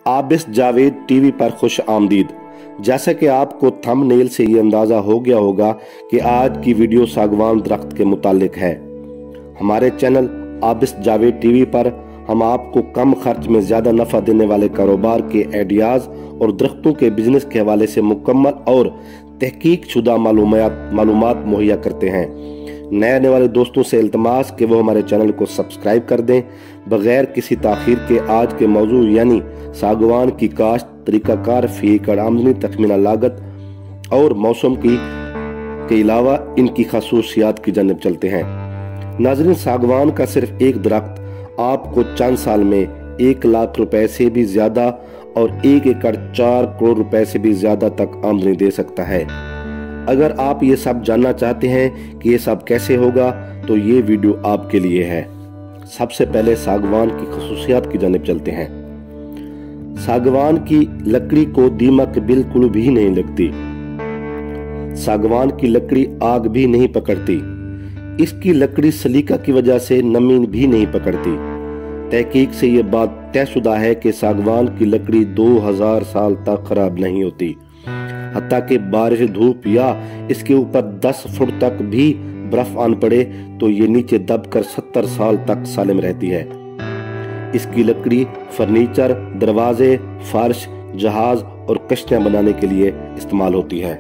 Abis Javed TV पर खुश आमदीद। जैसा कि आपको थंबनेल से ये अंदाजा हो गया होगा कि आज की वीडियो सागवान दरख्त के मुतालिक है। हमारे चैनल आबिस जावेद टीवी पर हम आपको कम खर्च में ज्यादा नफा देने वाले कारोबार के आइडियाज और दरख्तों के बिजनेस के हवाले से मुकम्मल और तहकीक शुदा मालूमात मुहैया करते हैं। नए आने वाले दोस्तों से इल्तमास कि वो हमारे चैनल को सब्सक्राइब कर दें। बगैर किसी ताखीर के आज के मौजू यानी सागवान की काश्त, तरीकाकार, फी एकड़ आमदनी, तखमीना लागत और मौसम के अलावा इनकी खसूसियात की जानिब चलते हैं। नाज़रीन, सागवान का सिर्फ एक दरख्त आपको चंद साल में 1 लाख रुपए से भी ज्यादा और 1 एकड़ 4 करोड़ रुपए से भी ज्यादा तक आमदनी दे सकता है। अगर आप ये सब जानना चाहते हैं कि ये सब कैसे होगा तो ये वीडियो आपके लिए है। सबसे पहले सागवान की खसूसियात की जानिब चलते हैं। सागवान की लकड़ी को दीमक बिल्कुल भी नहीं लगती। सागवान की लकड़ी आग भी नहीं पकड़ती। इसकी लकड़ी सलीका की वजह से नमी भी नहीं पकड़ती। तहकीक से ये बात तयशुदा है कि सागवान की लकड़ी 2000 साल तक खराब नहीं होती। हत्ता कि बारिश, धूप या इसके ऊपर 10 फुट तक भी बर्फ आन पड़े तो ये नीचे दबकर 70 साल तक सालिम रहती है। इसकी लकड़ी फर्नीचर, दरवाजे, फर्श, जहाज और कश्तियां बनाने के लिए इस्तेमाल होती है।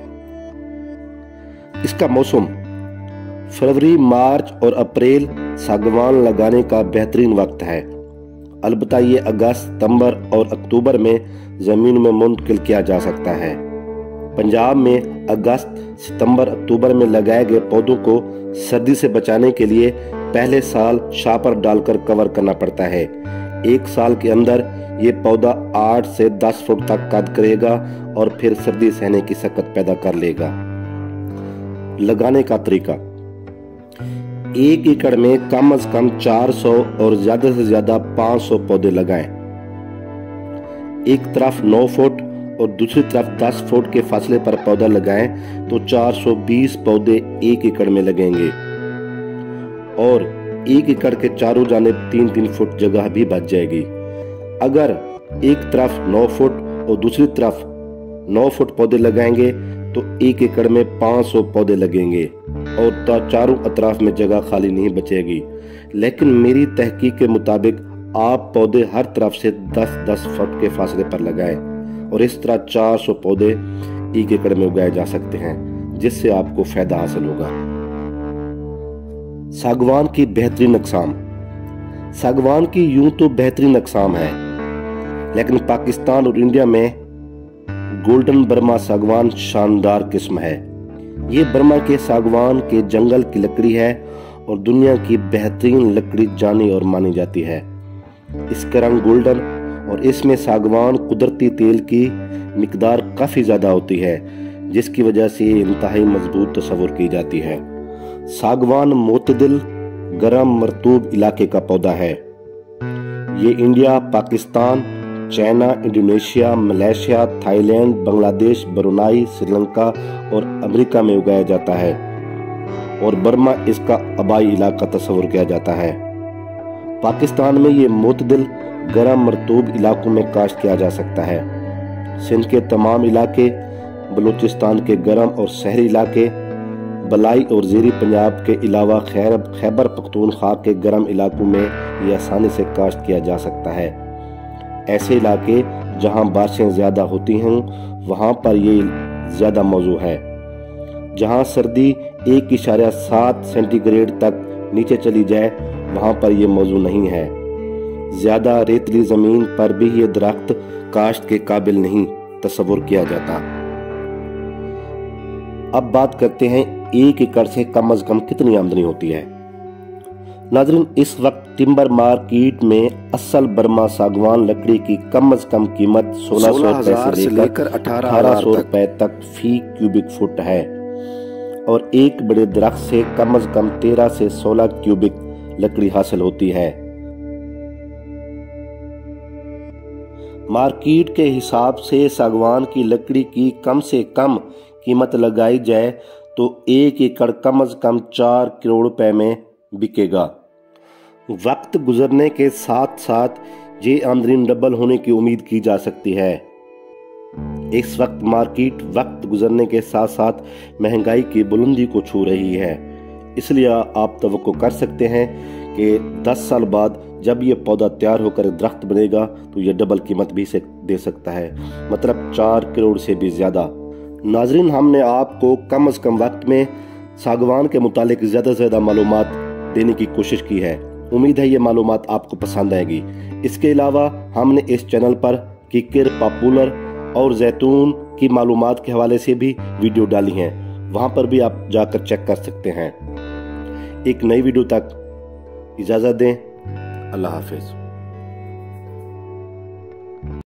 इसका मौसम फरवरी, मार्च और अप्रैल सागवान लगाने का बेहतरीन वक्त है। अलबत्ता ये अगस्त, सितंबर और अक्टूबर में जमीन में मुंतकिल किया जा सकता है। पंजाब में अगस्त, सितंबर, अक्टूबर में लगाए गए पौधों को सर्दी से बचाने के लिए पहले साल शापर डालकर कवर करना पड़ता है। 1 साल के अंदर ये पौधा 8 से 10 फुट तक कद करेगा और फिर सर्दी सहने की सकत पैदा कर लेगा। लगाने का तरीका, 1 एकड़ में कम से कम 400 और ज्यादा से ज्यादा 500 पौधे लगाएं। एक तरफ 9 फुट और दूसरी तरफ 10 फुट के फासले पर पौधा लगाएं तो 420 पौधे 1 एकड़ में लगेंगे और 1 एकड़ के चारों जानिब 3-3 फुट जगह भी बच जाएगी। अगर एक तरफ 9 फुट और दूसरी तरफ 9 फुट पौधे लगाएंगे तो 1 एकड़ में 500 पौधे लगेंगे और चारों अतराफ में जगह खाली नहीं बचेगी। लेकिन मेरी तहकीक के मुताबिक आप पौधे हर तरफ से 10-10 फुट के फासले पर लगाएं और इस तरह 400 पौधे 1 एकड़ में उगाए जा सकते हैं, जिससे आपको फायदा हासिल होगा। सागवान की बेहतरीन अक़साम। सागवान की यूं तो बेहतरीन अक़साम है, लेकिन पाकिस्तान और इंडिया में गोल्डन बर्मा सागवान शानदार किस्म है। ये बर्मा के सागवान के जंगल की लकड़ी है और दुनिया की बेहतरीन लकड़ी जानी और मानी जाती है। इसका रंग गोल्डन और इसमें सागवान कुदरती तेल की मिकदार काफी ज्यादा होती है, जिसकी वजह से ये इंतहाई मजबूत तस्वुर की जाती है। सागवान मोतदिल गर्म मरतूब इलाके का पौधा है। ये India, Pakistan, China, Indonesia, Malaysia, Thailand, Bangladesh, Brunei, Sri Lanka और अमेरिका में उगाया जाता है और बर्मा इसका आबाई इलाका तस्वुर किया जाता है। पाकिस्तान में ये मोतदिल गर्म मरतूब इलाकों में काश्त किया जा सकता है। सिंध के तमाम इलाके, बलूचिस्तान के गर्म और शहरी इलाके, बलाई और ज़ेरी पंजाब के अलावा खैबर पख्तूनख्वा के गर्म इलाकों में ये आसानी से काश्त किया जा सकता है। ऐसे इलाके जहां बारिशें ज्यादा होती हैं वहां पर ये ज्यादा मौजू है। जहां सर्दी 1.7 सेंटीग्रेड तक नीचे चली जाए वहां पर ये मौजू नहीं है। ज्यादा रेतली जमीन पर भी ये दरख्त काश्त के काबिल नहीं तस्वुर किया जाता। अब बात करते हैं 1 एकड़ से कम कितनी आमदनी होती है। नाज़रीन, इस वक्त टिम्बर मार्केट में असल बर्मा सागवान लकड़ी की कम से कम कीमत 1600 रुपए से लेकर 1800 रुपए तक फी क्यूबिक फुट है और एक बड़े दरख्त से कम 13 से 16 क्यूबिक लकड़ी हासिल होती है। मार्केट के हिसाब से सागवान की लकड़ी की कम से कम कीमत लगाई जाए तो 1 एकड़ कम से कम 4 करोड़ रुपए में बिकेगा। वक्त गुजरने के साथ साथ ये आमदनी डबल होने की उम्मीद की जा सकती है। इस वक्त मार्केट वक्त गुजरने के साथ साथ महंगाई की बुलंदी को छू रही है, इसलिए आप तवक्को कर सकते हैं कि 10 साल बाद जब ये पौधा तैयार होकर दरख्त बनेगा तो ये डबल कीमत भी से दे सकता है, मतलब 4 करोड़ से भी ज्यादा। नाजरीन, हमने आपको कम से कम वक्त में सागवान के मुतालिक ज्यादा से ज्यादा मालूमात देने की कोशिश की है। उम्मीद है ये मालूमात आपको पसंद आएगी। इसके अलावा हमने इस चैनल पर किकर, पॉपुलर और जैतून की मालूमात के हवाले से भी वीडियो डाली हैं, वहां पर भी आप जाकर चेक कर सकते हैं। एक नई वीडियो तक इजाजत दें। अल्लाह हाफिज।